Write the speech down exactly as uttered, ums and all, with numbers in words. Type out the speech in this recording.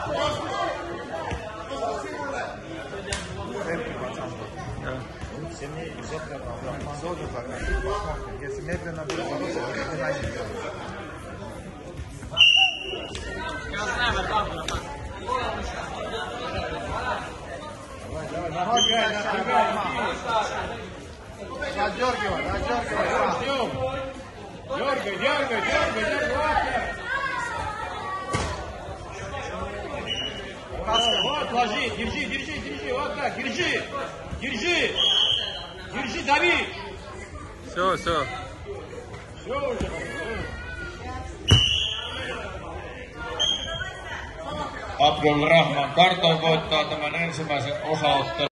La Giorgio, la Giorgio, Giorgio, Giorgio, Giorgio, вот, ложи, держи, держи, держи, вот так, держи, держи, держи, дави. Все, все. Все уже. Abdul Rahman Karton voittaa tämän ensimmäisen osaottelun.